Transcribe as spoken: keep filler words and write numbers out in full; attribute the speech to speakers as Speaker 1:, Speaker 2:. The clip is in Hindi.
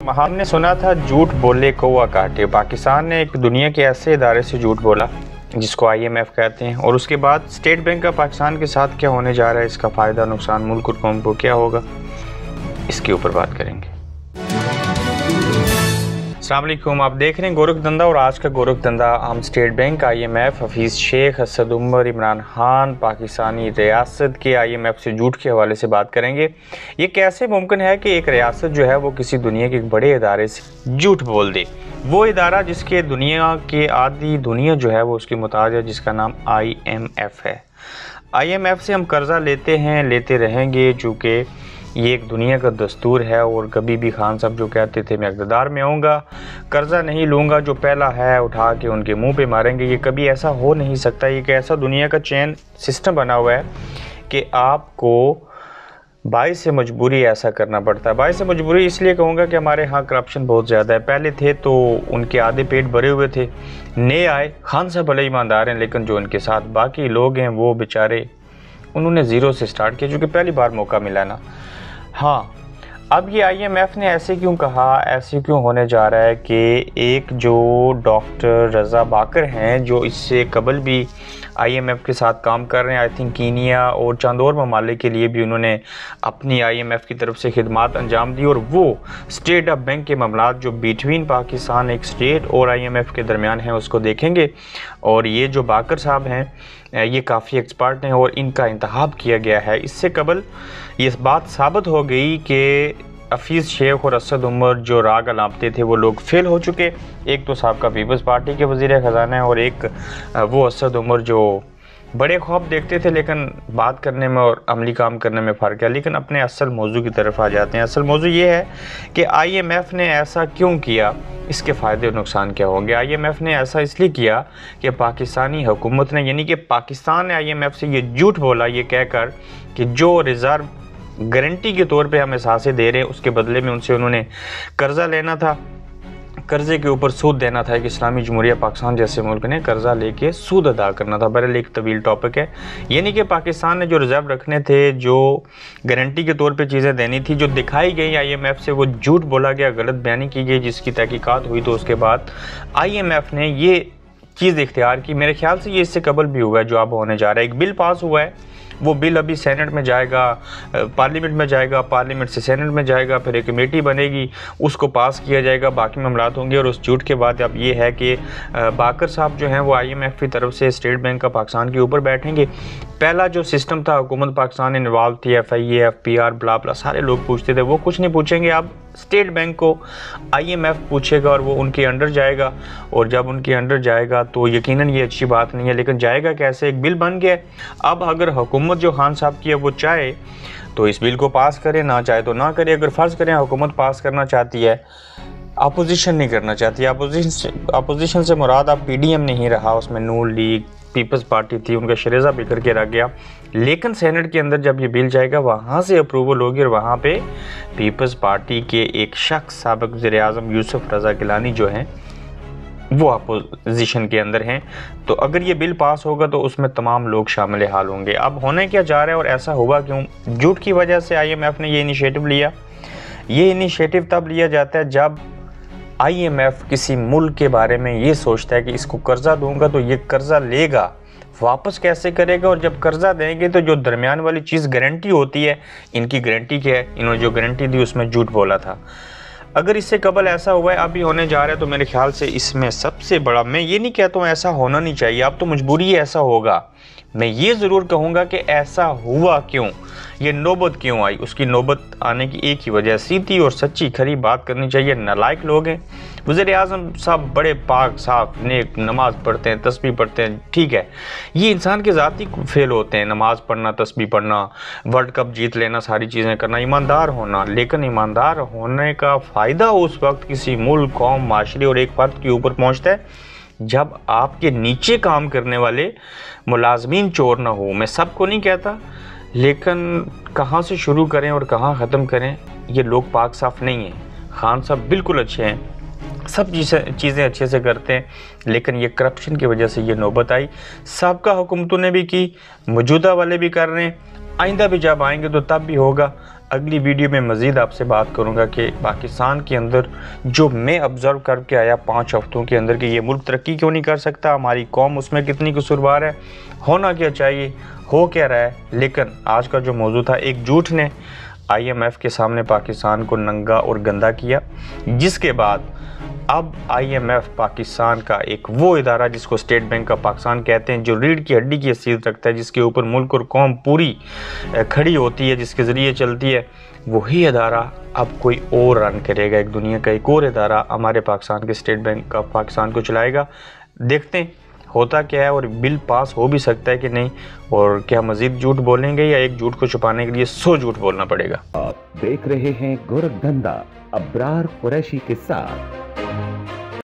Speaker 1: हमने सुना था झूठ बोले कौवा काटे। पाकिस्तान ने एक दुनिया के ऐसे इदारे से झूठ बोला जिसको आई एम एफ कहते हैं, और उसके बाद स्टेट बैंक का पाकिस्तान के साथ क्या होने जा रहा है, इसका फ़ायदा नुकसान मुल्क और कौम को क्या होगा, इसके ऊपर बात करेंगे। अस्सलाम वालेकुम, आप देख रहे हैं गोरख धंधा, और आज का गोरख धंधा हम state bank, I M F, Hafeez Sheikh, Asad Umar, Imran Khan, Pakistani रियासत के आई एम एफ से झूठ के हवाले से बात करेंगे। ये कैसे मुमकिन है कि एक रियासत जो है वो किसी दुनिया के एक बड़े इदारे से झूठ बोल दे, वो इदारा जिसके दुनिया के आधी दुनिया जो है वो उसकी मुताज है, जिसका नाम आई एम एफ है। आई एम एफ से हम कर्ज़ा लेते हैं, लेते रहेंगे, चूँकि ये एक दुनिया का दस्तूर है। और कभी भी खान साहब जो कहते थे मैं इक़्तिदार में आऊँगा, कर्ज़ा नहीं लूँगा, जो पहला है उठा के उनके मुंह पे मारेंगे, ये कभी ऐसा हो नहीं सकता। ये एक ऐसा दुनिया का चेन सिस्टम बना हुआ है कि आपको बाइस से मजबूरी ऐसा करना पड़ता है। बाइस से मजबूरी इसलिए कहूँगा कि हमारे यहाँ करप्शन बहुत ज़्यादा है। पहले थे तो उनके आधे पेट भरे हुए थे, नए आए, खान साहब भले ईमानदार हैं, लेकिन जो उनके साथ बाकी लोग हैं वो बेचारे, उन्होंने ज़ीरो से स्टार्ट किया, क्योंकि पहली बार मौका मिला ना। हाँ, अब ये आई एम एफ ने ऐसे क्यों कहा, ऐसे क्यों होने जा रहा है कि एक जो डॉक्टर रज़ा बाकर हैं, जो इससे कबल भी आई एम एफ के साथ काम कर रहे हैं, आई थिंक कीनिया और चंद और ममालिक के लिए भी उन्होंने अपनी आई एम एफ की तरफ से खिदमात अंजाम दी, और वो स्टेट ऑफ बैंक के मामलात जो बिटवीन पाकिस्तान एक स्टेट और आई एम एफ के दरमियान हैं उसको देखेंगे। और ये जो बाकर साहब हैं ये काफ़ी एक्सपर्ट हैं और इनका इंतखाब किया गया है। इससे कबल ये बात साबित हो गई कि हफीज़ शेख और असद उमर जो राग अलापते थे वो लोग फेल हो चुके। एक तो साहब का पीपल्स पार्टी के वज़ीर ख़जाना है, और एक वो असद उमर जो बड़े ख्वाब देखते थे लेकिन बात करने में और अमली काम करने में फ़र्क है। लेकिन अपने असल मौजू की तरफ आ जाते हैं। असल मौजू ये है कि आई एम एफ ने ऐसा क्यों किया, इसके फ़ायदे और नुकसान क्या होंगे। आई एम एफ ने ऐसा इसलिए किया कि पाकिस्तानी हुकूमत ने, यानी कि पाकिस्तान ने आई एम एफ से ये झूठ बोला, ये कहकर कि जो रिज़र्व गारंटी के तौर पे हम एहसासे दे रहे हैं, उसके बदले में उनसे उन्होंने कर्ज़ा लेना था, कर्ज़े के ऊपर सूद देना था। एक इस्लामी जमहूरिया पाकिस्तान जैसे मुल्क ने कर्ज़ा लेके सूद अदा करना था। बहरहाल एक तवील टॉपिक है। यानी कि पाकिस्तान ने जो रिज़र्व रखने थे, जो गारंटी के तौर पे चीज़ें देनी थी, जो दिखाई गई आई एम एफ से, वो झूठ बोला गया, गलत बयानी की गई, जिसकी तहकीकात हुई। तो उसके बाद आई एम एफ ने ये चीज़ इख्तियार की। मेरे ख्याल से ये इससे कबल भी हुआ है जो अब होने जा रहा है। एक बिल पास हुआ है, वो बिल अभी सेनेट में जाएगा, पार्लियामेंट में जाएगा, पार्लियामेंट से सेनेट में जाएगा, फिर एक कमेटी बनेगी, उसको पास किया जाएगा, बाकी मामलात होंगे। और उस झूठ के बाद अब ये है कि बाकर साहब जो हैं वो आई एम एफ की तरफ से स्टेट बैंक का पाकिस्तान के ऊपर बैठेंगे। पहला जो सिस्टम था, हुकूमत पाकिस्तान इन्वॉल्व थी, F I A, F P R, blah blah, सारे लोग पूछते थे, वो कुछ नहीं पूछेंगे। अब स्टेट बैंक को आई एम एफ पूछेगा और वो उनके अंडर जाएगा। और जब उनके अंडर जाएगा तो यकीनन ये अच्छी बात नहीं है, लेकिन जाएगा कैसे, एक बिल बन गया। अब अगर हुकूमत जो खान साहब की है वो चाहे तो इस बिल को पास करे, ना चाहे तो ना करे। अगर फ़र्ज़ करें हुकूमत पास करना चाहती है, अपोजिशन नहीं करना चाहती, अपोजिशन अपोजिशन से मुराद अब पी डी एम नहीं रहा, उसमें नून लीग, पीपल्स पार्टी थी, उनका शरेज़ा बिखर के रख गया। लेकिन सेनेट के अंदर जब ये बिल जाएगा वहाँ से अप्रूवल होगी, और वहाँ पे पीपल्स पार्टी के एक शख्स, साबिक़ वज़ीर-ए-आज़म यूसुफ रज़ा गिलानी जो हैं, वो अपोजिशन के अंदर हैं। तो अगर ये बिल पास होगा तो उसमें तमाम लोग शामिल हाल होंगे। अब होने क्या जा रहा है और ऐसा हुआ क्यों? झूठ की वजह से आई एम एफ ने ये इनिशिएटिव लिया। ये इनिशिएटिव तब लिया जाता है जब आई एम एफ किसी मुल्क के बारे में ये सोचता है कि इसको कर्ज़ा दूंगा तो ये कर्ज़ा लेगा, वापस कैसे करेगा, और जब कर्ज़ा देंगे तो जो दरमियान वाली चीज़ गारंटी होती है, इनकी गारंटी क्या है, इन्होंने जो गारंटी दी उसमें झूठ बोला था। अगर इससे कबल ऐसा हुआ है, अभी होने जा रहा है, तो मेरे ख्याल से इसमें सबसे बड़ा, मैं ये नहीं कहता हूँ ऐसा होना नहीं चाहिए, अब तो मजबूरी है ऐसा होगा। मैं ये ज़रूर कहूँगा कि ऐसा हुआ क्यों, ये नौबत क्यों आई। उसकी नौबत आने की एक ही वजह, सीधी और सच्ची खरी बात करनी चाहिए। नालायक लोग हैं। वज़ीर-ए-आज़म साहब बड़े पाक साफ नेक, नमाज़ पढ़ते हैं, तस्बीह पढ़ते हैं, ठीक है, ये इंसान के ज़ाती फेल होते हैं, नमाज़ पढ़ना, तस्बीह पढ़ना, वर्ल्ड कप जीत लेना, सारी चीज़ें करना, ईमानदार होना। लेकिन ईमानदार होने का फ़ायदा उस वक्त किसी मुल्क, कौम, माशरे और एक फ़र्द के ऊपर पहुँचता है जब आपके नीचे काम करने वाले मुलाजमीन चोर ना हो। मैं सबको नहीं कहता, लेकिन कहाँ से शुरू करें और कहाँ ख़त्म करें, ये लोग पाक साफ नहीं हैं। खान साहब बिल्कुल अच्छे हैं, सब चीज़ें चीज़ें अच्छे से करते हैं, लेकिन ये करप्शन की वजह से ये नौबत आई। सबका हुकूमतों ने भी की, मौजूदा वाले भी कर रहे हैं, आइंदा भी जब आएंगे तो तब भी होगा। अगली वीडियो में मज़ीद आपसे बात करूंगा कि पाकिस्तान के अंदर जो मैं ऑब्ज़र्व करके आया पाँच हफ्तों के अंदर कि ये मुल्क तरक्की क्यों नहीं कर सकता, हमारी कौम उसमें कितनी कसूरवार है, होना क्या चाहिए, हो क्या रहा है। लेकिन आज का जो मौजू था, एक झूठ ने आई एम एफ के सामने पाकिस्तान को नंगा और गंदा किया, जिसके बाद अब आई एम एफ पाकिस्तान का एक वो इदारा जिसको स्टेट बैंक ऑफ पाकिस्तान कहते हैं, जो रीढ़ की हड्डी की हैसियत रखता है, जिसके ऊपर मुल्क और कौम पूरी खड़ी होती है, जिसके ज़रिए चलती है, वही इदारा अब कोई और रन करेगा। एक दुनिया का एक और इदारा हमारे पाकिस्तान के स्टेट बैंक ऑफ पाकिस्तान को चलाएगा। देखते हैं होता क्या है और बिल पास हो भी सकता है कि नहीं, और क्या मज़ीद झूठ बोलेंगे या एक झूठ को छुपाने के लिए सौ झूठ बोलना पड़ेगा।
Speaker 2: आप देख रहे हैं गोरखधंधा अब्रार कुरैशी के साथ।